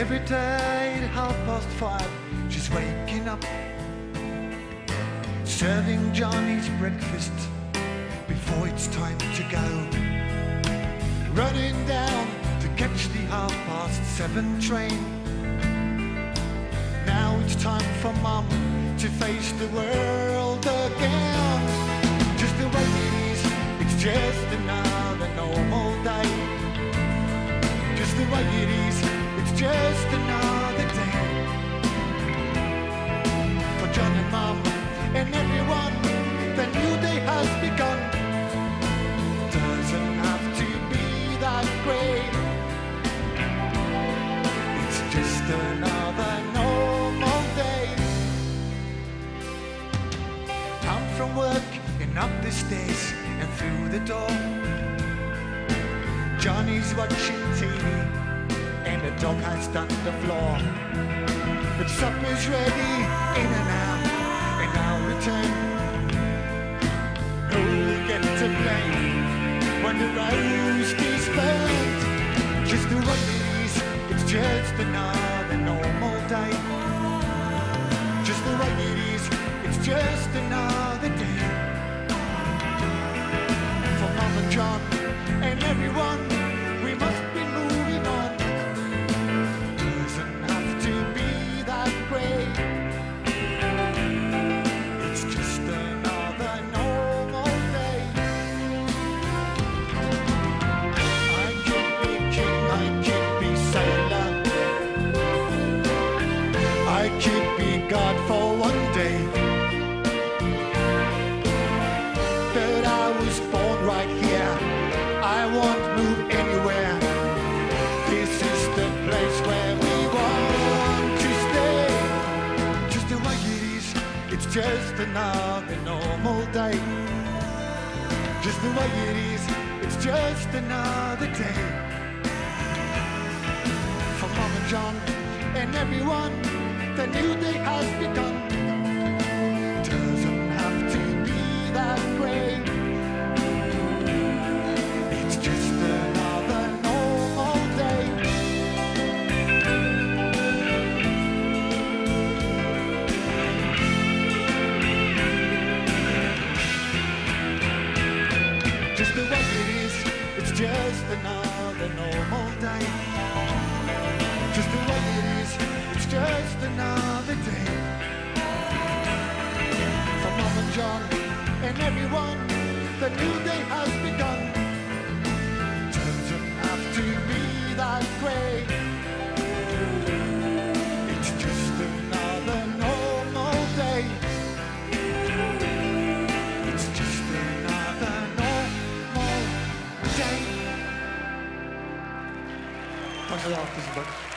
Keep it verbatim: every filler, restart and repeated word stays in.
Every day at half past five, she's waking up, serving Johnny's breakfast before it's time to go. Running down to catch the half past seven train. Now it's time for Mum to face the world again. Just the way it is, it's just another normal day. Just the way it is, it's just another day. For John and Mum and everyone, the new day has begun. Doesn't have to be that great. It's just another normal day. Come from work and up the stairs and through the door. Johnny's watching T V and the dog has done the floor. But supper's ready in an hour, and I'll return. Who'll get to play when the roast is burned? Just the way it is, it's just another normal day. Just the way it is, it's just another day. For Mum and John and everyone, we must be moving on. Doesn't have to be that great. It's just another normal day. I could be king, I could be sailor, I could be God for one day. But I was born right here, I won't move anywhere. This is the place where we want to stay. Just the way it is, it's just another normal day. Just the way it is, it's just another day. For Mum and John and everyone, the new day has begun. Doesn't have to be that great. It's just another normal day. Just the way it is, it's just another normal day. Just the way it is, it's just another day. For Mum and John and everyone, the new day has begun. Doesn't have to be that great. It's just another normal day. It's just another normal day. Dank je wel, Isabel.